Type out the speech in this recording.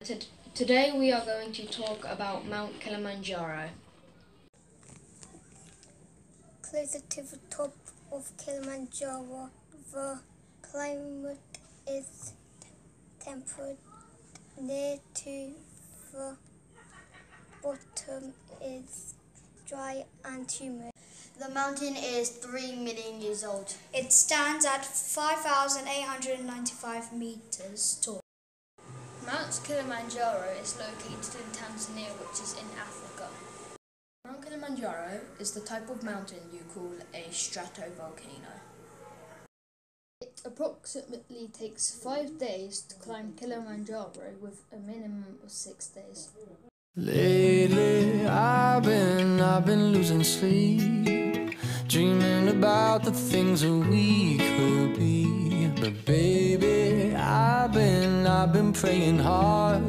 Today we are going to talk about Mount Kilimanjaro. Closer to the top of Kilimanjaro, the climate is temperate. Near to the bottom is dry and humid. The mountain is 3 million years old. It stands at 5,895 meters tall. Mount Kilimanjaro is located in Tanzania, which is in Africa. Mount Kilimanjaro is the type of mountain you call a stratovolcano. It approximately takes 5 days to climb Kilimanjaro with a minimum of 6 days. Lately I've been losing sleep, dreaming about the things that we could be. But baby, I've been praying hard